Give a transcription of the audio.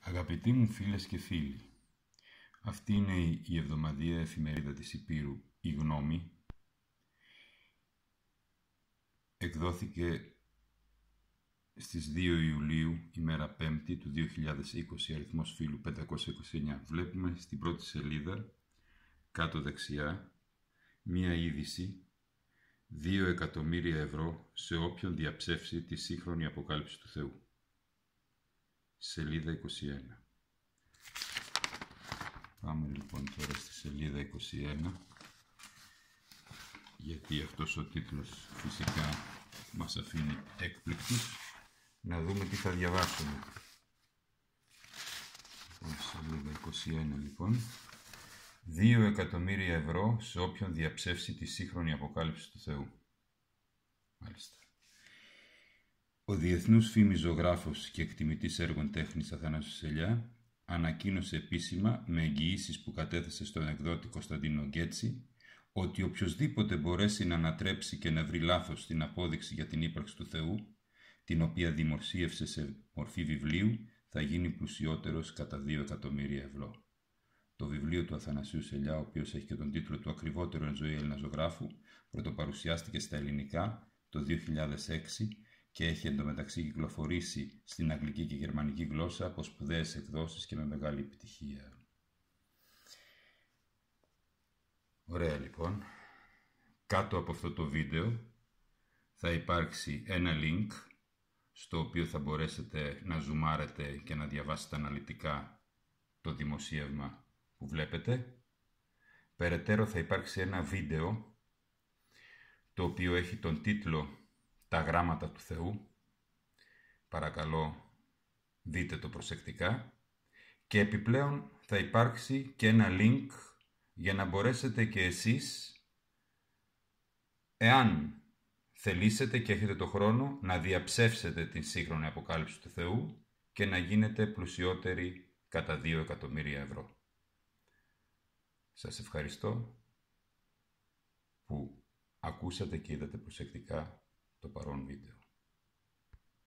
Αγαπητοί μου φίλες και φίλοι, αυτή είναι η εβδομαδιαία εφημερίδα της Υπήρου, η Γνώμη. Εκδόθηκε στις 2 Ιουλίου, ημέρα 5η του 2020, αριθμός φύλου 529. Βλέπουμε στην πρώτη σελίδα, κάτω δεξιά, μία είδηση: 2 εκατομμύρια ευρώ σε όποιον διαψεύσει τη σύγχρονη αποκάλυψη του Θεού. Σελίδα 21. Πάμε λοιπόν τώρα στη σελίδα 21, γιατί αυτός ο τίτλος φυσικά μας αφήνει έκπληκτους. Να δούμε τι θα διαβάσουμε. Σελίδα 21 λοιπόν. 2 εκατομμύρια ευρώ σε όποιον διαψεύσει τη σύγχρονη αποκάλυψη του Θεού. Μάλιστα. Ο διεθνούς φήμης ζωγράφος και εκτιμητής έργων τέχνης Αθανάσιος Ελιά ανακοίνωσε επίσημα, με εγγυήσεις που κατέθεσε στον εκδότη Κωνσταντίνο Γκέτσι, ότι οποιοσδήποτε μπορέσει να ανατρέψει και να βρει λάθος την απόδειξη για την ύπαρξη του Θεού, την οποία δημοσίευσε σε μορφή βιβλίου, θα γίνει πλουσιότερος κατά 2 εκατομμύρια ευρώ. Το βιβλίο του Αθανασίου Ελιά, ο οποίος έχει και τον τίτλο του «Ακριβότερο εν ζωή Έλληνα ζωγράφου», πρωτοπαρουσιάστηκε στα ελληνικά το 2006 και έχει εντωμεταξύ κυκλοφορήσει στην αγγλική και γερμανική γλώσσα από σπουδαίες εκδόσεις και με μεγάλη επιτυχία. Ωραία λοιπόν. Κάτω από αυτό το βίντεο θα υπάρξει ένα link στο οποίο θα μπορέσετε να ζουμάρετε και να διαβάσετε αναλυτικά το δημοσίευμα που βλέπετε. Περαιτέρω θα υπάρξει ένα βίντεο το οποίο έχει τον τίτλο «Τα γράμματα του Θεού». Παρακαλώ δείτε το προσεκτικά. Και επιπλέον θα υπάρξει και ένα link για να μπορέσετε και εσείς, εάν θελήσετε και έχετε το χρόνο, να διαψεύσετε την σύγχρονη αποκάλυψη του Θεού και να γίνετε πλουσιότεροι κατά 2 εκατομμύρια ευρώ. Σας ευχαριστώ που ακούσατε και είδατε προσεκτικά το παρόν βίντεο.